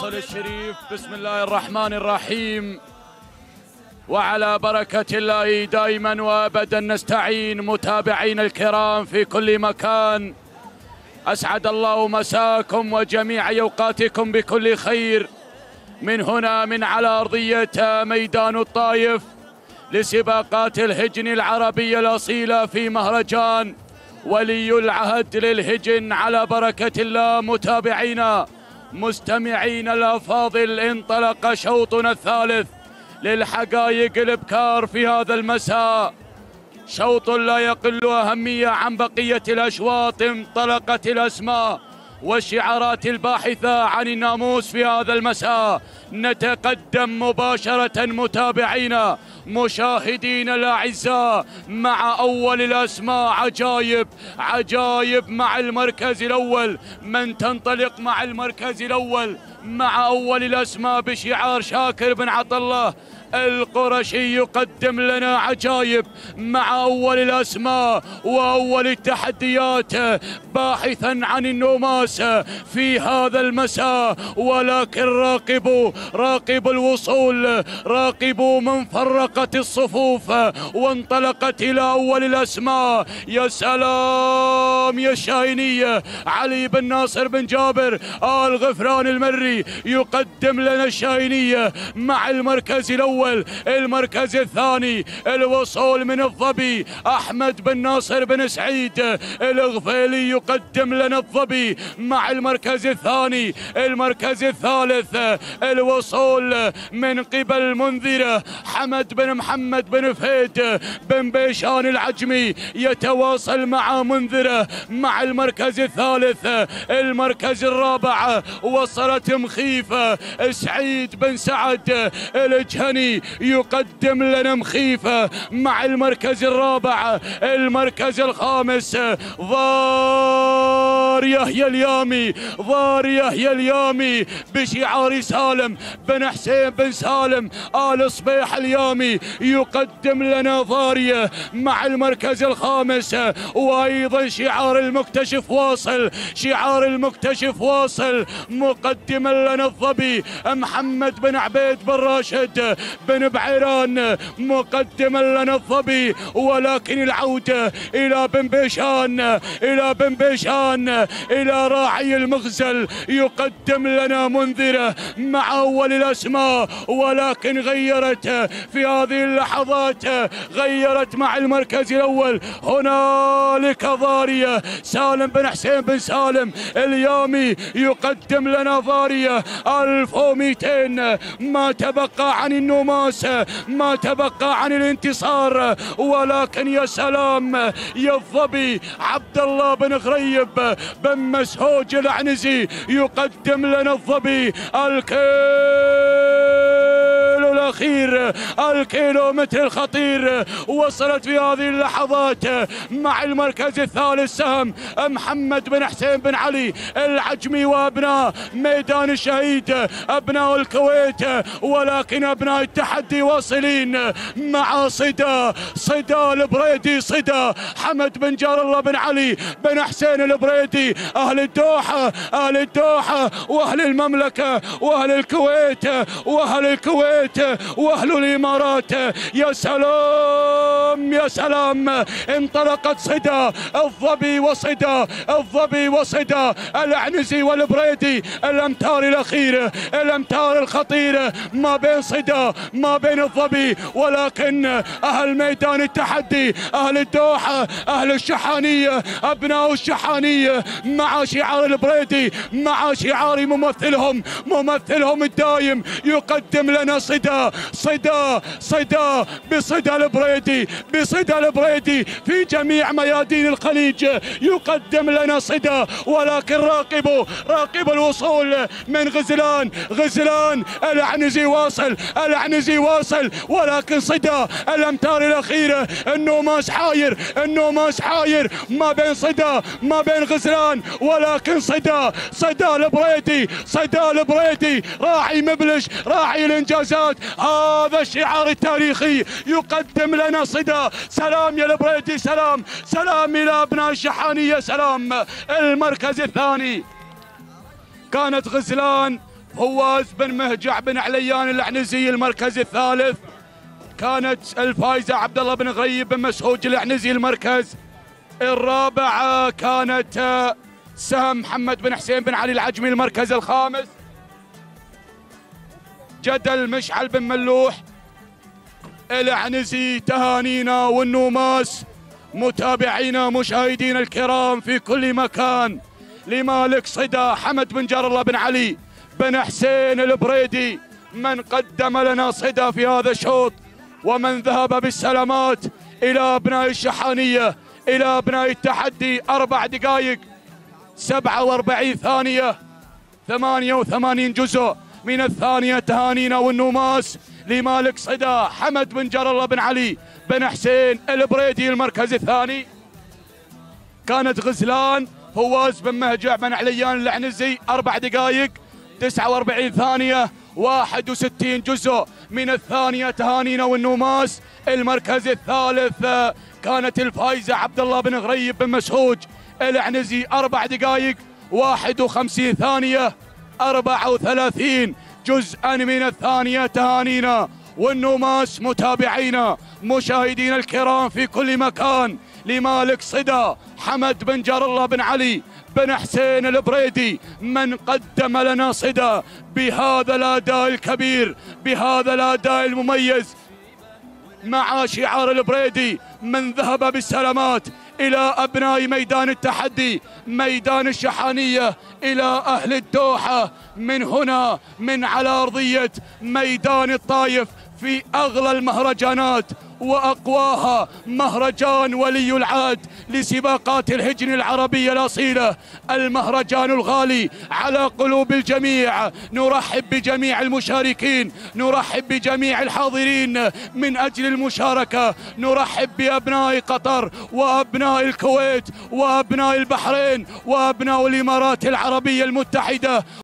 الفيصل الشريف. بسم الله الرحمن الرحيم. وعلى بركة الله دائما وابدا نستعين. متابعين الكرام في كل مكان، أسعد الله مساكم وجميع أوقاتكم بكل خير. من هنا من على أرضية ميدان الطايف لسباقات الهجن العربية الأصيلة في مهرجان ولي العهد للهجن. على بركة الله متابعينا مستمعين الأفاضل، انطلق شوطنا الثالث للحقائق الابكار في هذا المساء. شوط لا يقل أهمية عن بقية الأشواط. انطلقت الأسماء والشعارات الباحثة عن الناموس في هذا المساء. نتقدم مباشرة متابعينا مشاهدين الأعزاء مع أول الأسماء. عجايب عجايب مع المركز الأول. من تنطلق مع المركز الأول مع أول الأسماء بشعار شاكر بن عطلة القرشي يقدم لنا عجايب مع أول الأسماء وأول التحديات باحثا عن النوماس في هذا المساء. ولكن راقبوا الوصول، راقبوا من فرقت الصفوف وانطلقت إلى أول الأسماء. يا سلام يا الشاهينية. علي بن ناصر بن جابر آل غفران المري يقدم لنا الشاهينية مع المركز الأول. المركز الثاني الوصول من الظبي أحمد بن ناصر بن سعيد الغفيلي يقدم لنا الظبي مع المركز الثاني. المركز الثالث الوصول من قبل منذرة حمد بن محمد بن فهد بن بيشان العجمي يتواصل مع منذرة مع المركز الثالث. المركز الرابع وصلت مخيفة سعيد بن سعد الجهني يقدم لنا مخيفة مع المركز الرابع. المركز الخامس ضار يحيى اليامي، ضار يحيى اليامي بشعار سالم بن حسين بن سالم آل صبيح اليامي يقدم لنا ضارية مع المركز الخامس. وأيضا شعار المكتشف واصل، شعار المكتشف واصل مقدما لنا الظبي محمد بن عبيد بن راشد بن بعيران مقدما لنا الظبي. ولكن العودة إلى بن بيشان، إلى بن بيشان، إلى راعي المغزل يقدم لنا منذرة مع أول الأسماء. ولكن غيرت في هذه اللحظات، غيرت مع المركز الأول. هنالك ضارية سالم بن حسين بن سالم اليامي يقدم لنا ضارية 1200. ما تبقى عن النوماس، ما تبقى عن الانتصار. ولكن يا سلام يا الظبي عبد الله بن غريب بن مسهوج العنزي يقدم لنا الظبي الكيلو الأخير، الكيلومتر الخطير. وصلت في هذه اللحظات مع المركز الثالث سهم محمد بن حسين بن علي العجمي وأبناء ميدان الشهيد أبناء الكويت. ولكن أبناء التحدي واصلين مع صدا البريدي، صدا حمد بن جار الله بن علي بن حسين البريدي. أهل الدوحة، أهل الدوحة وأهل المملكة وأهل الكويت وأهل الكويت وأهل الإمارات. يا سلام يا سلام. انطلقت صدا الظبي وصدا، الظبي وصدا العنزي والبريدي. الأمتار الأخيرة، الأمتار الخطيرة ما بين صدا ما بين الظبي. ولكن أهل ميدان التحدي أهل الدوحة أهل الشحانية أبناء الشحانية مع شعار البريدي مع شعار ممثلهم الدايم يقدم لنا صدا بصدا البريدي، بصدا البريدي في جميع ميادين الخليج يقدم لنا صدا. ولكن راقبوا الوصول من غزلان العنزي واصل، العنزي واصل. ولكن صدا الامتار الاخيره النوماس حاير ما بين صدا ما بين غزلان. ولكن صدا البريدي راعي مبلش راعي الانجازات. هذا الشعار التاريخي يقدم لنا صدا. سلام يا البريدي، سلام الى ابناء الشحانيه، سلام. المركز الثاني كانت غزلان فواز بن مهجع بن عليان العنزي المركز الثالث. كانت الفايزة عبد الله بن غريب بن مسعود العنزي المركز الرابع. كانت سهم محمد بن حسين بن علي العجمي المركز الخامس. جدل مشعل بن ملوح العنزي. تهانينا والنوماس متابعينا مشاهدينا الكرام في كل مكان لمالك صدى حمد بن جار الله بن علي بن حسين البريدي من قدم لنا صدى في هذا الشوط، ومن ذهب بالسلامات إلى أبناء الشحانية، إلى أبناء التحدي. 4 دقائق 47 ثانية 88 جزء من الثانية. تهانينا والنوماس لمالك صدى حمد بن جار الله بن علي بن حسين البريدي المركز الثاني. كانت غزلان فواز بن مهجع بن عليان العنزي 4 دقائق 49 ثانية 61 جزء من الثانية. تهانينا والنوماس المركز الثالث. كانت الفايزة عبد الله بن غريب بن مسعود العنزي 4 دقائق 51 ثانية 34 جزءا من الثانية. تهانينا والنوماس متابعينا مشاهدينا الكرام في كل مكان لمالك صدى حمد بن جار الله بن علي بن حسين البريدي من قدم لنا صدى بهذا الأداء الكبير، بهذا الأداء المميز، مع شعار البريدي من ذهب بالسلامات إلى أبناء ميدان التحدي، ميدان الشحانية، إلى أهل الدوحة، من هنا من على أرضية ميدان الطايف في أغلى المهرجانات وأقواها، مهرجان ولي العهد لسباقات الهجن العربية الأصيلة، المهرجان الغالي على قلوب الجميع. نرحب بجميع المشاركين، نرحب بجميع الحاضرين من أجل المشاركة، نرحب بأبناء قطر وأبناء الكويت وأبناء البحرين وأبناء الإمارات العربية المتحدة.